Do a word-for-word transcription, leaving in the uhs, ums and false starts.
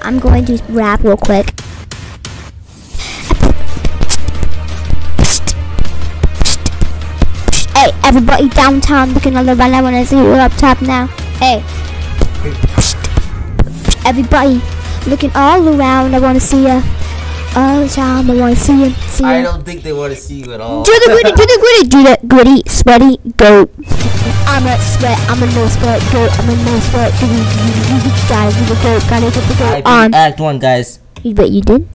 I'm going to rap real quick. Hey, everybody downtown looking all around. I wanna see you up top now. Hey, everybody looking all around. I wanna see ya all the time. I wanna see you. See ya. I don't think they want to see you at all. Do the gritty, do the gritty, do the gritty, sweaty, go. I'm a sweat, I'm a no sweat, go. I'm a no sweat, do the gotta do the go, gotta get the go on. Act one, guys. Wait, you did?